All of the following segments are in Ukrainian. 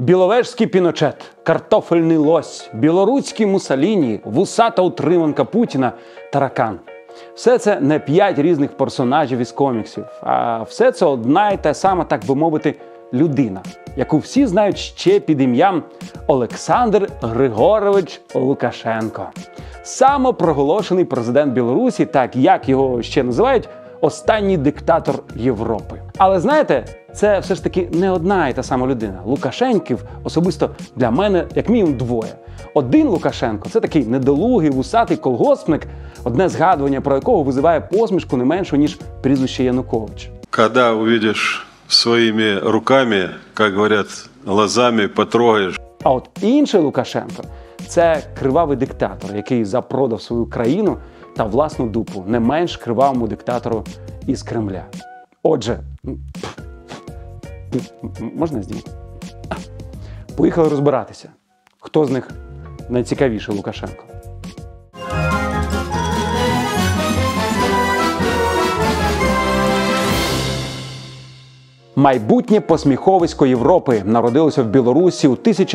Біловежський Піночет, картофельний лось, білоруський Муссоліні, вусата утриманка Путіна, таракан. Все це не 5 різних персонажів із коміксів, а все це одна і та сама, так би мовити, людина, яку всі знають ще під ім'ям Олександр Григорович Лукашенко. Самопроголошений президент Білорусі, так як його ще називають, останній диктатор Європи. Але знаєте, це все ж таки не одна і та сама людина. Лукашенків особисто для мене як мінімум двоє. Один Лукашенко – це такий недолугий, вусатий колгоспник, одне згадування про якого визиває посмішку не меншу, ніж прізвище Янукович. Когда увидишь своими руками, как говорят, глазами потрогаешь. А от інший Лукашенко – це кривавий диктатор, який запродав свою країну та власну дупу не менш кривавому диктатору із Кремля. Отже, можна знімати? Поїхали розбиратися, хто з них найцікавіший Лукашенко. Майбутнє посміховисько Європи народилося в Білорусі у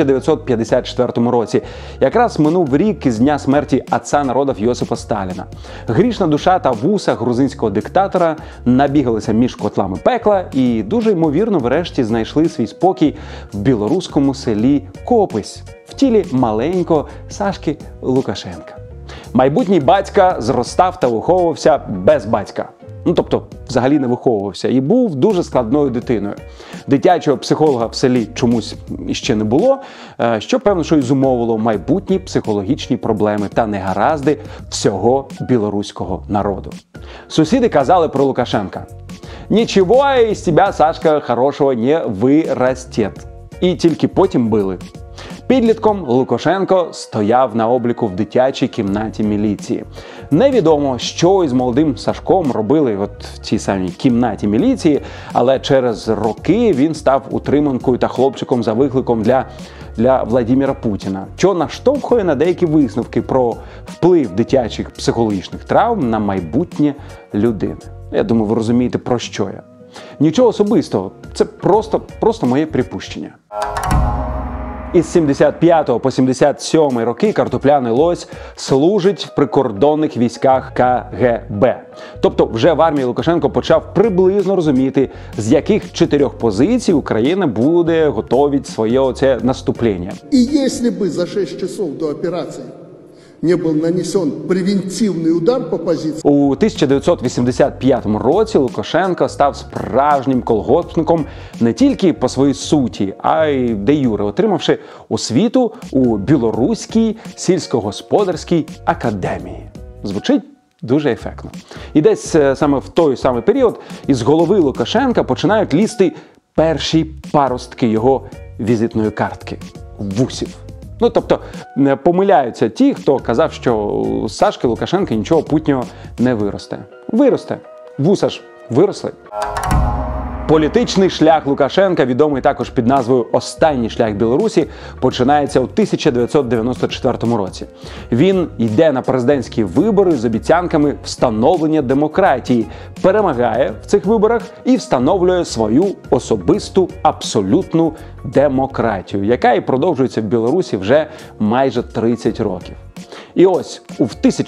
1954 році. Якраз минув рік із дня смерті отця народів Йосипа Сталіна. Грішна душа та вуса грузинського диктатора набігалися між котлами пекла і дуже ймовірно врешті знайшли свій спокій в білоруському селі Копись в тілі маленького Сашки Лукашенка. Майбутній батька зростав та виховувався без батька. Тобто, взагалі не виховувався і був дуже складною дитиною. Дитячого психолога в селі чомусь іще не було, що, певно, що і зумовило майбутні психологічні проблеми та негаразди всього білоруського народу. Сусіди казали про Лукашенка: «Нічого із тебе, Сашка, хорошого не вирастет». І тільки потім били. Підлітком Лукашенко стояв на обліку в дитячій кімнаті міліції. Невідомо, що із молодим Сашком робили в цій самій кімнаті міліції, але через роки він став утриманкою та хлопчиком за викликом для Владимира Путіна, що наштовхує на деякі висновки про вплив дитячих психологічних травм на майбутнє людини. Я думаю, ви розумієте, про що я. Нічого особистого, це просто моє припущення. Із 75 по 77 роки картопляний лось служить в прикордонних військах КГБ. Тобто вже в армії Лукашенко почав приблизно розуміти, з яких 4 позицій Україна буде готовить своє наступлення. І якщо б за 6 часов до операції не був нанесен превентивний удар по позиції. У 1985 році Лукашенко став справжнім колгоспником не тільки по своїй суті, а й де-юре, отримавши освіту у Білоруській сільськогосподарській академії. Звучить дуже ефектно. І десь саме в той самий період із голови Лукашенка починають лізти перші паростки його візитної картки – вусів. Тобто, помиляються ті, хто казав, що з Сашки Лукашенка нічого путнього не виросте. Виросте. Вуса ж виросли. Політичний шлях Лукашенка, відомий також під назвою «Останній шлях Білорусі», починається у 1994 році. Він йде на президентські вибори з обіцянками встановлення демократії, перемагає в цих виборах і встановлює свою особисту абсолютну демократію, яка і продовжується в Білорусі вже майже 30 років. І ось у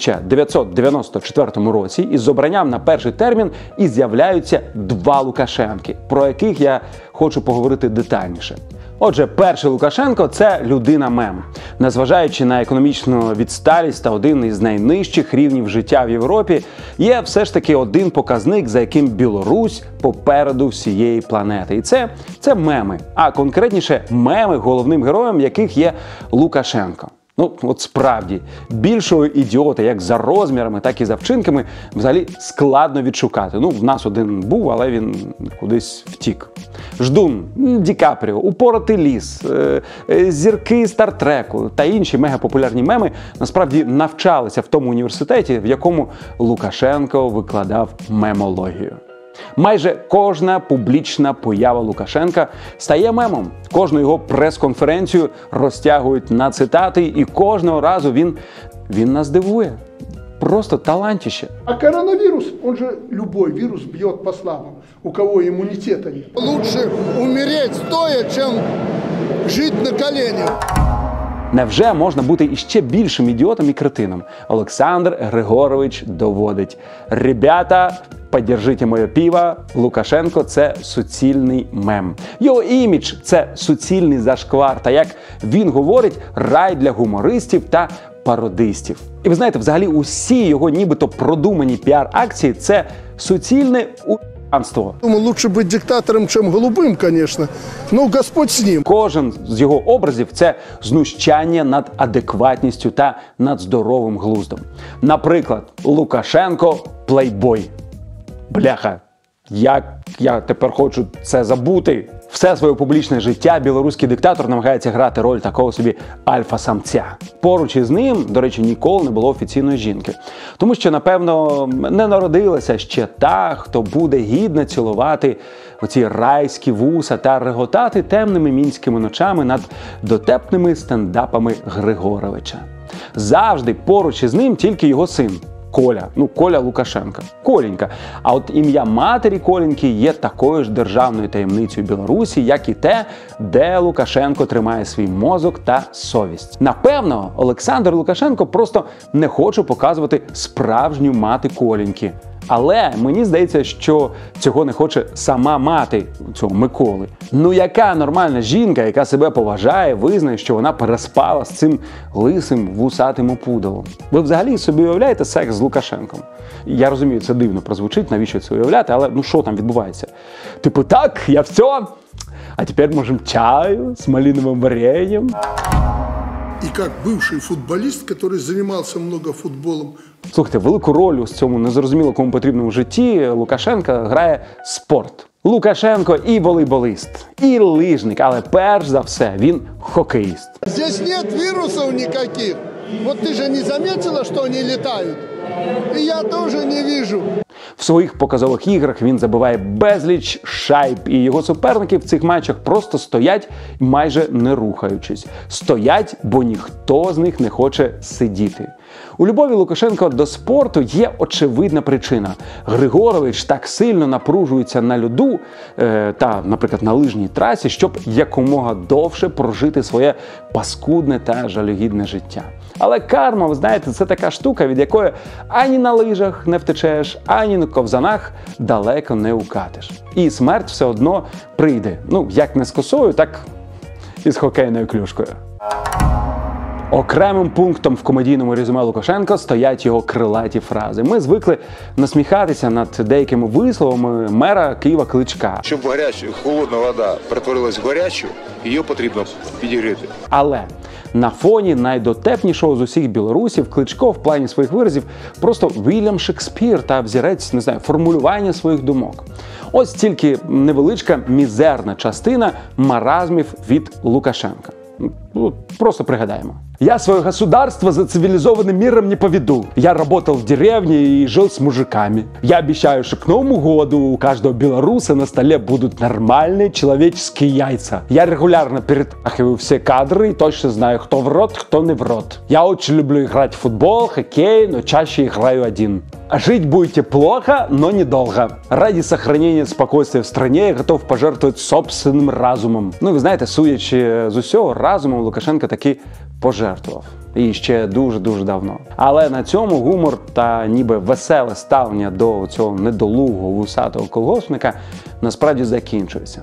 1994 році із обранням на перший термін і з'являються 2 Лукашенки, про яких я хочу поговорити детальніше. Отже, перший Лукашенко – це людина-мем. Незважаючи на економічну відсталість та один із найнижчих рівнів життя в Європі, є все ж таки один показник, за яким Білорусь попереду всієї планети. І це меми, а конкретніше меми, головним героєм яких є Лукашенко. От справді, більшого ідіота як за розмірами, так і за вчинками взагалі складно відшукати. В нас один був, але він кудись втік. Ждун, Ді Капріо, Упоротий ліс, зірки Стартреку та інші мегапопулярні меми насправді навчалися в тому університеті, в якому Лукашенко викладав мемологію. Майже кожна публічна поява Лукашенка стає мемом. Кожну його прес-конференцію розтягують на цитати, і кожного разу він нас дивує. Просто талантище. А коронавирус, он же любой вирус бьет по слабым, у кого иммунитета нет. Лучше умереть стоя, чем жить на коленях. Невже можна бути іще більшим ідіотом і кретином? Олександр Григорович доводить. Ребята, поддержите моє пиво, Лукашенко – це суцільний мем. Його імідж – це суцільний зашквар. Та як він говорить, рай для гумористів та пародистів. І ви знаєте, взагалі усі його нібито продумані піар-акції – це суцільне у**анство. Думаю, лучше быть диктатором, чем голубым, конечно, но Господь с ним. Кожен з його образів – це знущання над адекватністю та над здоровим глуздом. Наприклад, Лукашенко – плейбой. Бляха, як я тепер хочу це забути? Все своє публічне життя білоруський диктатор намагається грати роль такого собі альфа-самця. Поруч із ним, до речі, ніколи не було офіційної жінки. Тому що, напевно, не народилася ще та, хто буде гідно цілувати оці райські вуса та реготати темними мінськими ночами над дотепними стендапами Григоровича. Завжди поруч із ним тільки його син. Коля. Коля Лукашенка. Коленька. А от ім'я матері Коленьки є такою ж державною таємницею Білорусі, як і те, де Лукашенко тримає свій мозок та совість. Напевно, Олександр Лукашенко просто не хоче показувати справжню мати Коленьки. Але мені здається, що цього не хоче сама мати цього Миколи. Яка нормальна жінка, яка себе поважає, визнає, що вона переспала з цим лисим вусатим опудалом? Ви взагалі собі уявляєте секс з Лукашенком? Я розумію, це дивно прозвучить, навіщо це уявляти, але що там відбувається? Типу, так, я все, а тепер можемо чаю з малиновим вареньем. И как бывший футболист, который занимался много футболом, Слухайте, велику роль у цьому незрозуміло кому потрібному житті Лукашенка грає спорт. Лукашенко і волейболист, і лижник, але перш за все він хокеїст. здесь нет вирусов никаких. Вот ты же не заметила, что они летают? И я тоже не вижу. В своїх показових іграх він забиває безліч шайб, і його суперники в цих матчах просто стоять, майже не рухаючись. Стоять, бо ніхто з них не хоче сидіти. У любові Лукашенка до спорту є очевидна причина. Григорович так сильно напружується на льоду та, наприклад, на лижній трасі, щоб якомога довше прожити своє паскудне та жалюгідне життя. Але карма, ви знаєте, це така штука, від якої ані на лижах не втечеш, ані на ковзанах далеко не укатиш. І смерть все одно прийде. Як не з косою, так і з хокейною клюшкою. Окремим пунктом в комедійному резюме Лукашенка стоять його крилаті фрази. Ми звикли насміхатися над деякими висловами мера Києва Кличка. Щоб холодна вода перетворилась в гарячу, її потрібно підігріти. Але на фоні найдотепнішого з усіх білорусів Кличко в плані своїх виразів просто Вільям Шекспір та взірець, формулювання своїх думок. Ось тільки невеличка мізерна частина маразмів від Лукашенка. Просто пригадаємо. Я свое государство за цивилизованным миром не поведу. Я работал в деревне и жил с мужиками. Я обещаю, что к Новому году у каждого белоруса на столе будут нормальные человеческие яйца. Я регулярно перетрахиваю все кадры и точно знаю, кто в рот, кто не в рот. Я очень люблю играть в футбол, хоккей, но чаще играю один. А жить будете плохо, но недолго. Ради сохранения спокойствия в стране я готов пожертвовать собственным разумом. Ви знаєте, судячи з усього, разумом Лукашенко таки пожертвував. І ще дуже-дуже давно. Але на цьому гумор та ніби веселе ставлення до цього недолугого вусатого колгоспника насправді закінчується.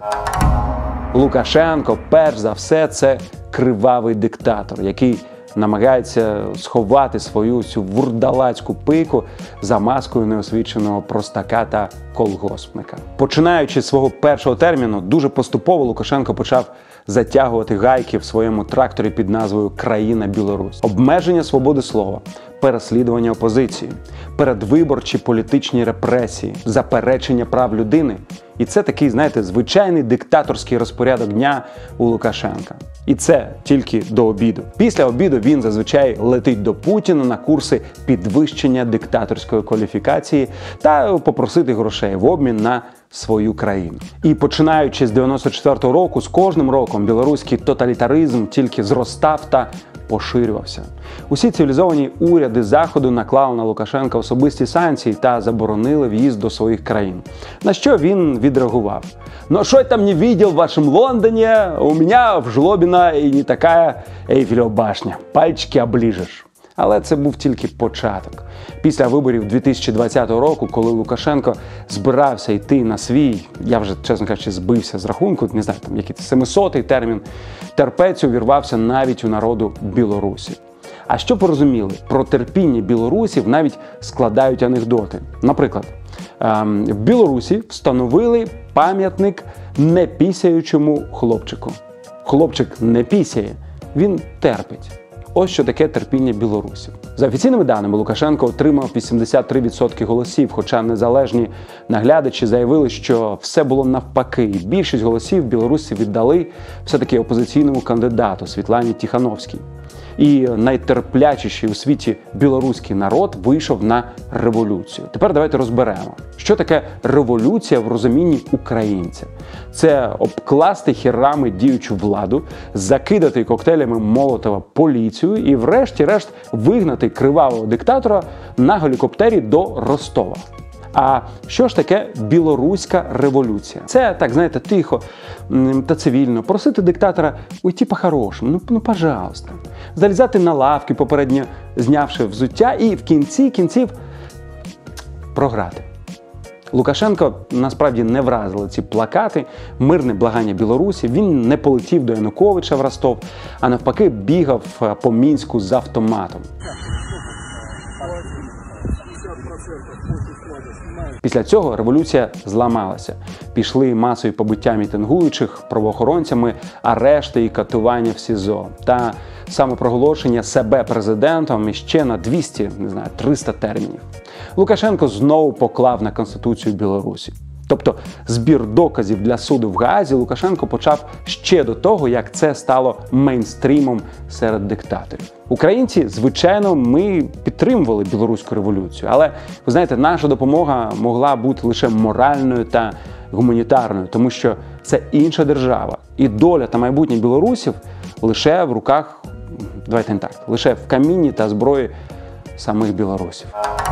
Лукашенко, перш за все, це кривавий диктатор, який намагається сховати свою цю вурдалацьку пику за маскою неосвіченого простака та колгоспника. Починаючи з свого першого терміну, дуже поступово Лукашенко почав затягувати гайки в своєму тракторі під назвою «Країна Білорусь». Обмеження свободи слова, переслідування опозиції, передвиборчі політичні репресії, заперечення прав людини. І це такий, звичайний диктаторський розпорядок дня у Лукашенка. І це тільки до обіду. Після обіду він зазвичай летить до Путіна на курси підвищення диктаторської кваліфікації та попросити грошей в обмін на свою країну. І починаючи з 94-го року, з кожним роком білоруський тоталітаризм тільки зростав та поширювався. Усі цивілізовані уряди Заходу наклали на Лукашенка особисті санкції та заборонили в'їзд до своїх країн. На що він відреагував: «Ну що я там не бачив в вашому Лондоні? У мене в Жлобіна і не така Ейфелева башня. Пальчики оближеш». Але це був тільки початок. Після виборів 2020 року, коли Лукашенко збирався йти на свій, я вже, чесно кажучи, збився з рахунку, не знаю, там який 700-й термін, терпець увірвався навіть у народу Білорусі. А щоб ви розуміли, про терпіння білорусів навіть складають анекдоти. Наприклад, в Білорусі встановили пам'ятник непісяючому хлопчику. Хлопчик не пісяє, він терпить. Ось що таке терпіння білорусів. За офіційними даними, Лукашенко отримав 83% голосів, хоча незалежні наглядачі заявили, що все було навпаки. Більшість голосів білорусі віддали все-таки опозиційному кандидату Світлані Тихановській. І найтерплячіший у світі білоруський народ вийшов на революцію. Тепер давайте розберемо, що таке революція в розумінні українця. Це обкласти херами діючу владу, закидати коктейлями Молотова поліцію і врешті-решт вигнати кривавого диктатора на гелікоптері до Ростова. А що ж таке білоруська революція? Це, так знаєте, тихо та цивільно просити диктатора уйти по-хорошому, ну пожалуйста. Залізати на лавки, попередньо знявши взуття, і в кінці кінців програти. Лукашенко насправді не вразили ці плакати, мирне благання Білорусі. Він не полетів до Януковича в Ростов, а навпаки бігав по Мінську з автоматом. Після цього революція зламалася. Пішли масові побиття мітингуючих, правоохоронцями, арешти і катування в СІЗО. Та самопроголошення себе президентом іще на 200, не знаю, 300 термінів. Лукашенко знову поклав на Конституцію Білорусі. Тобто збір доказів для суду в Гаазі Лукашенко почав ще до того, як це стало мейнстрімом серед диктаторів. Українці, звичайно, ми підтримували білоруську революцію, але, ви знаєте, наша допомога могла бути лише моральною та гуманітарною, тому що це інша держава. І доля та майбутнє білорусів лише в руках, давайте не так, лише в камінні та зброї самих білорусів.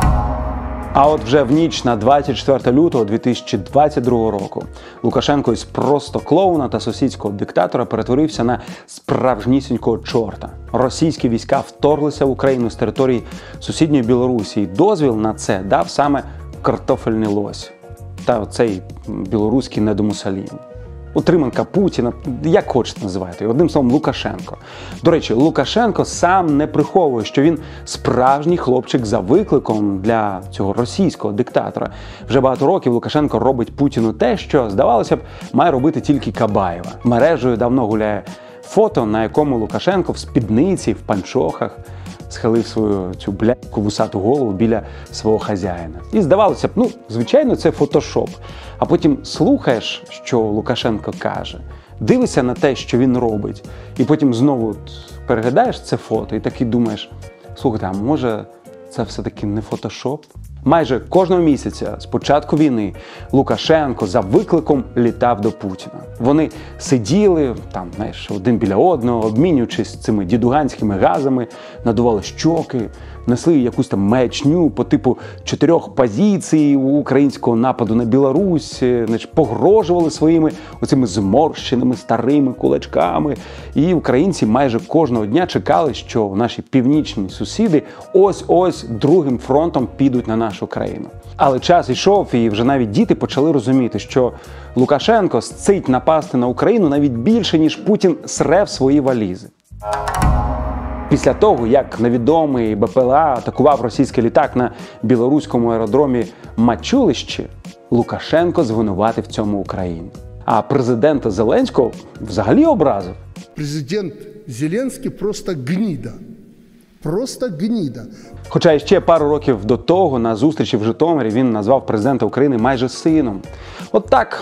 А от вже в ніч на 24 лютого 2022 року Лукашенко із просто клоуна та сусідського диктатора перетворився на справжнісінького чорта. Російські війська вторглися в Україну з території сусідньої Білорусі, і дозвіл на це дав саме картофельний лось та оцей білоруський недомусолінь. Утриманка Путіна, як хочете називати, одним словом Лукашенко. До речі, Лукашенко сам не приховує, що він справжній хлопчик за викликом для цього російського диктатора. Вже багато років Лукашенко робить Путіну те, що, здавалося б, має робити тільки Кабаєва. Мережею давно гуляє фото, на якому Лукашенко в спідниці, в панчохах схилив свою цю блядьку вусату голову біля свого хазяїна. І здавалося б, звичайно, це фотошоп. А потім слухаєш, що Лукашенко каже, дивишся на те, що він робить, і потім знову переглядаєш це фото і таки думаєш, слухайте, а може це все-таки не фотошоп? Майже кожного місяця з початку війни Лукашенко за викликом літав до Путіна. Вони сиділи там, знаєш, один біля одного, обмінюючись цими дідуганськими газами, надували щоки, несли якусь там маячню по типу 4 позицій українського нападу на Білорусь, погрожували своїми оцими зморщеними старими кулачками. І українці майже кожного дня чекали, що наші північні сусіди ось-ось другим фронтом підуть на нашу країну. Але час йшов, і вже навіть діти почали розуміти, що Лукашенко сцить напасти на Україну навіть більше, ніж Путін сре в свої валізи. Після того, як невідомий БПЛА атакував російський літак на білоруському аеродромі Мачулищі, Лукашенко звинуватив в цьому Україну. А президента Зеленського взагалі образив. Президент Зеленський просто гніда. Просто гніда. Хоча ще пару років до того на зустрічі в Житомирі він назвав президента України майже сином. От так,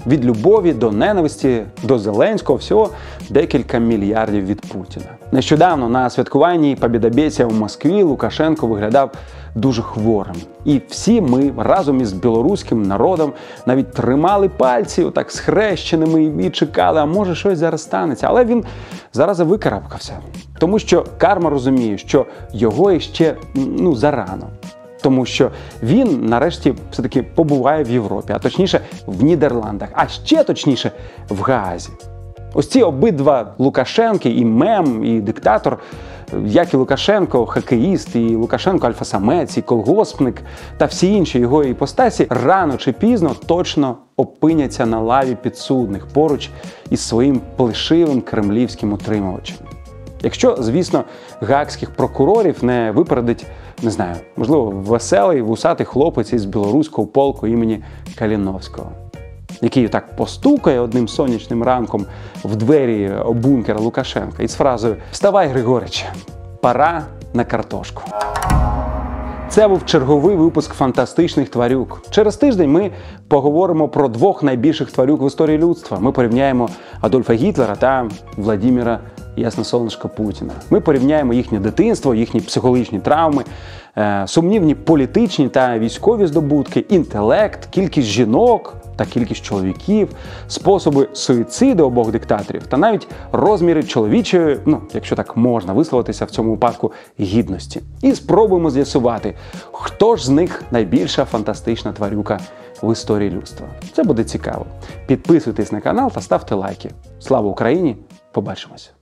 Від любові до ненависті, до Зеленського, всього декілька мільярдів від Путіна. Нещодавно на святкуванні Побєдобєсія в Москві Лукашенко виглядав дуже хворим. І всі ми разом із білоруським народом навіть тримали пальці отак схрещеними і чекали, а може щось зараз станеться. Але він зараз викарабкався. Тому що карма розуміє, що його іще зарано. Тому що він нарешті все-таки побуває в Європі, а точніше в Нідерландах, а ще точніше в Гаазі. Ось ці обидва Лукашенки, і мем, і диктатор, як і Лукашенко хокеїст, і Лукашенко альфа-самець, і колгоспник та всі інші його іпостасі рано чи пізно точно опиняться на лаві підсудних поруч із своїм плешивим кремлівським утримувачем. Якщо, звісно, гаазьких прокурорів не випередить, не знаю, можливо, веселий, вусатий хлопець із білоруського полку імені Каліновського, який так постукає одним сонячним ранком в двері бункера Лукашенка із фразою «Вставай, Григорич, пора на картошку». Це був черговий випуск «Фантастичних тварюк». Через тиждень ми поговоримо про двох найбільших тварюк в історії людства. Ми порівняємо Адольфа Гітлера та Владимира Ясносолнышко Путіна. Ми порівняємо їхнє дитинство, їхні психологічні травми, сумнівні політичні та військові здобутки, інтелект, кількість жінок та кількість чоловіків, способи суїциду обох диктаторів та навіть розміри чоловічої, якщо так можна висловитися в цьому випадку, гідності. І спробуємо з'ясувати, хто ж з них найбільша фантастична тварюка в історії людства. Це буде цікаво. Підписуйтесь на канал та ставте лайки. Слава Україні! Побачимось!